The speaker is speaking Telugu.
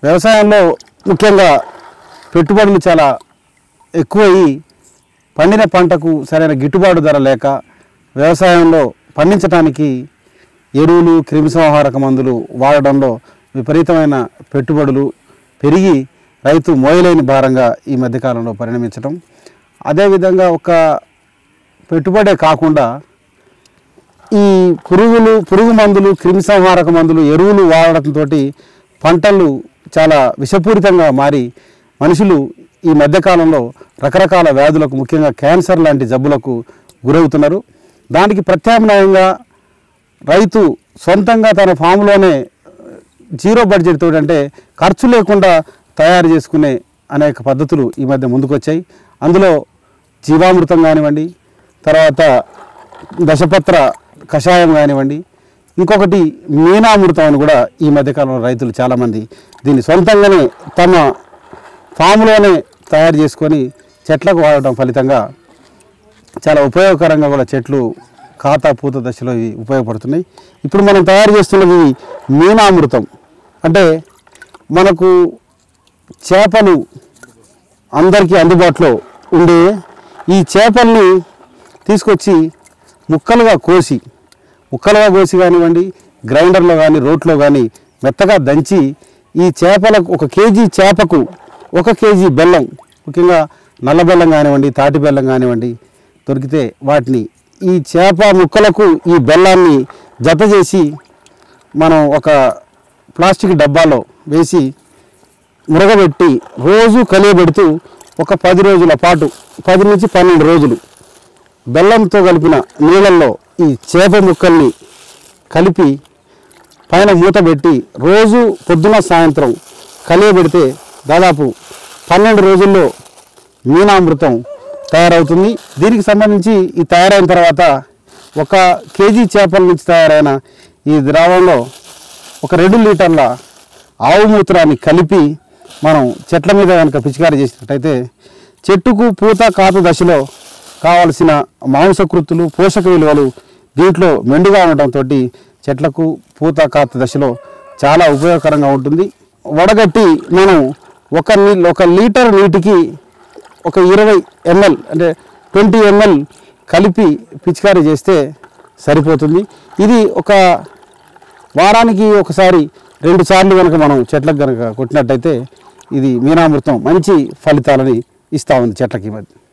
వ్యవసాయంలో ముఖ్యంగా పెట్టుబడులు చాలా ఎక్కువయ్యి పండిన పంటకు సరైన గిట్టుబాటు ధర లేక వ్యవసాయంలో పండించడానికి ఎరువులు క్రిమిసంహారక మందులు వాడడంలో విపరీతమైన పెట్టుబడులు పెరిగి రైతు మోయలేని భారంగా ఈ మధ్యకాలంలో పరిణమించడం, అదేవిధంగా ఒక పెట్టుబడే కాకుండా ఈ పురుగు మందులు క్రిమిసంహారక మందులు ఎరువులు వాడటంతో పంటలు చాలా విషపూరితంగా మారి మనుషులు ఈ మధ్యకాలంలో రకరకాల వ్యాధులకు ముఖ్యంగా క్యాన్సర్ లాంటి జబ్బులకు గురవుతున్నారు. దానికి ప్రత్యామ్నాయంగా రైతు సొంతంగా తన ఫామ్లోనే జీరో బడ్జెట్ తోటి అంటే ఖర్చు లేకుండా తయారు చేసుకునే అనేక పద్ధతులు ఈ మధ్య ముందుకొచ్చాయి. అందులో జీవామృతం కానివ్వండి, తర్వాత దశపత్ర కషాయం కానివ్వండి, ఇంకొకటి మీనామృతం అని కూడా ఈ మధ్యకాలంలో రైతులు చాలామంది దీన్ని సొంతంగానే తమ ఫామ్లోనే తయారు చేసుకొని చెట్లకు వాడటం ఫలితంగా చాలా ఉపయోగకరంగా కూడా చెట్లు ఖాతా పూత దశలో ఇవి ఉపయోగపడుతున్నాయి. ఇప్పుడు మనం తయారు చేస్తున్నది మీనామృతం. అంటే మనకు చేపలు అందరికీ అందుబాటులో ఉండే ఈ చేపల్ని తీసుకొచ్చి ముక్కలుగా కోసి కానివ్వండి, గ్రైండర్లో కానీ రోట్లో కానీ మెత్తగా దంచి ఈ చేపలకు 1 కేజీ చేపకు 1 కేజీ బెల్లం, ముఖ్యంగా నల్ల బెల్లం కానివ్వండి, తాటి బెల్లం కానివ్వండి దొరికితే వాటిని ఈ చేప ముక్కలకు ఈ బెల్లాన్ని జత చేసి మనం ఒక ప్లాస్టిక్ డబ్బాలో వేసి మురగబెట్టి రోజు కలియబెడుతూ ఒక 10 రోజుల పాటు 10 నుంచి 12 రోజులు బెల్లంతో కలిపిన నీళ్ళల్లో ఈ చేప ముక్కల్ని కలిపి పైన మూత పెట్టి రోజు పొద్దున సాయంత్రం కలియబెడితే దాదాపు 12 రోజుల్లో మీనామృతం తయారవుతుంది. దీనికి సంబంధించి ఈ తయారైన తర్వాత 1 కేజీ చేపల నుంచి తయారైన ఈ ద్రావంలో ఒక 2 లీటర్ల ఆవు మూత్రాన్ని కలిపి మనం చెట్ల మీద కనుక పిచికారీ చేసినట్టయితే చెట్టుకు పూత కాత దశలో కావలసిన మాంసకృతులు పోషక విలువలు దీంట్లో మెండుగా ఉండటంతో చెట్లకు పూత కాత దశలో చాలా ఉపయోగకరంగా ఉంటుంది. వడగట్టి మనం 1 లీటర్ నీటికి ఒక 20 ml అంటే 20 ml కలిపి పిచికారీ చేస్తే సరిపోతుంది. ఇది ఒక వారానికి ఒకసారి 2 సార్లు కనుక మనం చెట్లకు కనుక కొట్టినట్టయితే ఇది మీనామృతం మంచి ఫలితాలని ఇస్తూ ఉంది చెట్లకి మధ్య.